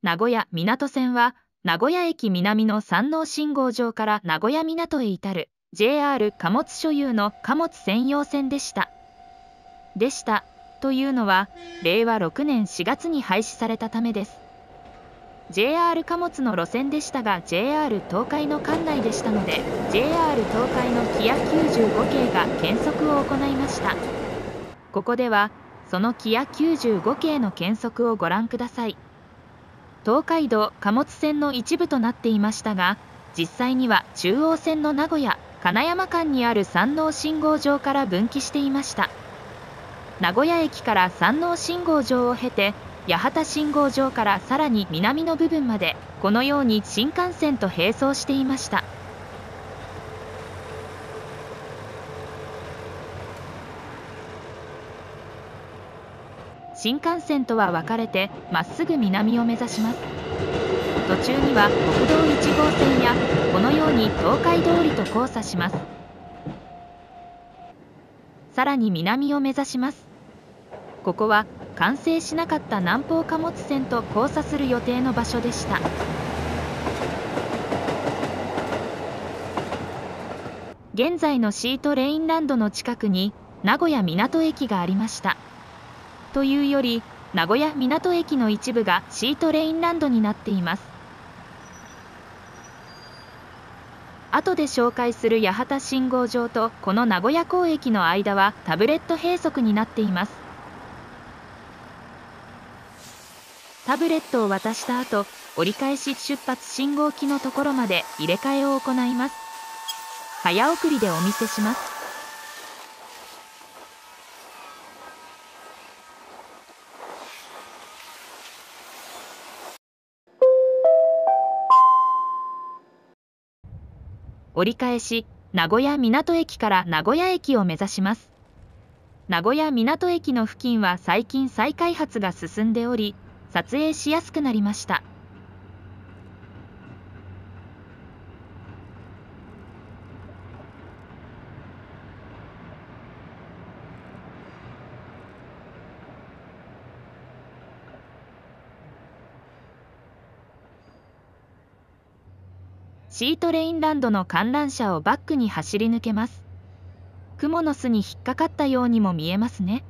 名古屋港線は、名古屋駅南の山王信号場から名古屋港へ至る JR 貨物所有の貨物専用線でした。というのは、令和6年4月に廃止されたためです。JR 貨物の路線でしたが JR 東海の管内でしたので JR 東海のキヤ95系が検測を行いました。ここではそのキヤ95系の検測をご覧ください。東海道貨物線の一部となっていましたが、実際には中央線の名古屋金山間にある山王信号場から分岐していました。名古屋駅から山王信号場を経て八幡信号場からさらに南の部分までこのように新幹線と並走していました。新幹線とは分かれてまっすぐ南を目指します。途中には国道1号線やこのように東海通りと交差します。さらに南を目指します。ここは完成しなかった南方貨物線と交差する予定の場所でした。現在のシートレインランドの近くに名古屋港駅がありました。というより名古屋港駅の一部がシートレインランドになっています。後で紹介する八幡信号場とこの名古屋港駅の間はタブレット閉塞になっています。タブレットを渡した後、折り返し出発信号機のところまで入れ替えを行います。早送りでお見せします。折り返し、名古屋港駅から名古屋駅を目指します。名古屋港駅の付近は最近再開発が進んでおり、撮影しやすくなりました。シートレインランドの観覧車をバックに走り抜けます。蜘蛛の巣に引っかかったようにも見えますね。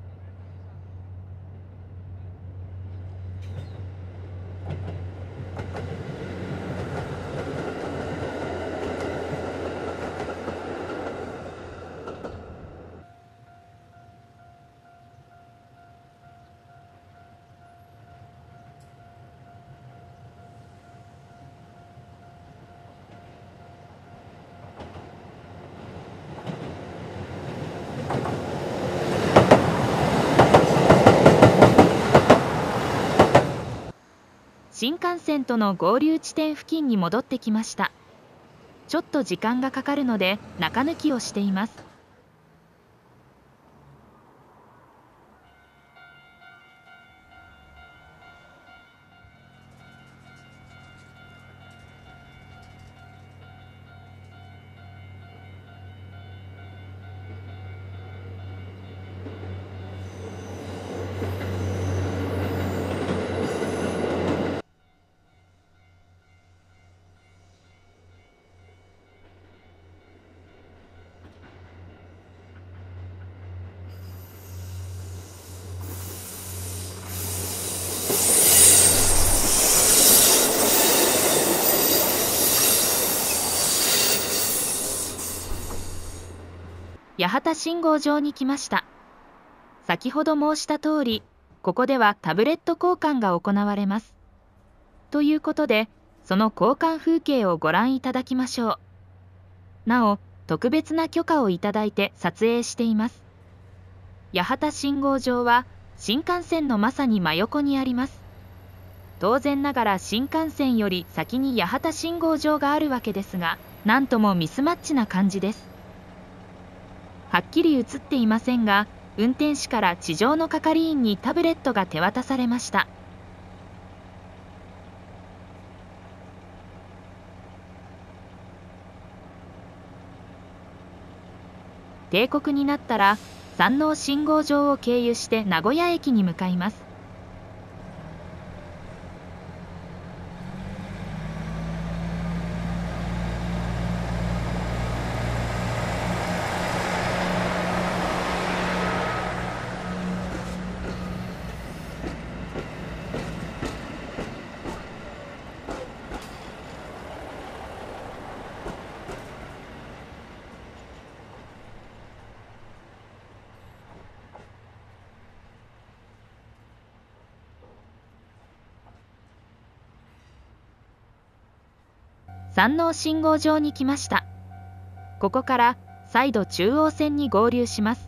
新幹線との合流地点付近に戻ってきました。ちょっと時間がかかるので中抜きをしています。八幡信号場に来ました。先ほど申した通り、ここではタブレット交換が行われます。ということで、その交換風景をご覧いただきましょう。なお、特別な許可をいただいて撮影しています。八幡信号場は新幹線のまさに真横にあります。当然ながら新幹線より先に八幡信号場があるわけですが、なんともミスマッチな感じです。はっきり映っていませんが、運転士から地上の係員にタブレットが手渡されました。定刻になったら山王信号場を経由して名古屋駅に向かいます。 山王信号場に来ました。ここから再度中央線に合流します。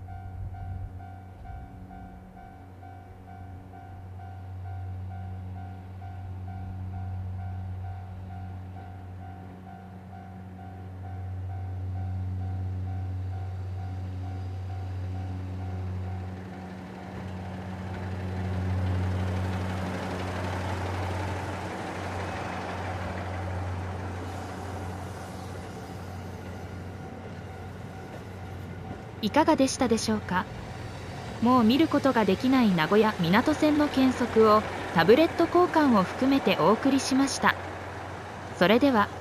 いかがでしたでしょうか。もう見ることができない名古屋港線の検索をタブレット交換を含めてお送りしました。それでは。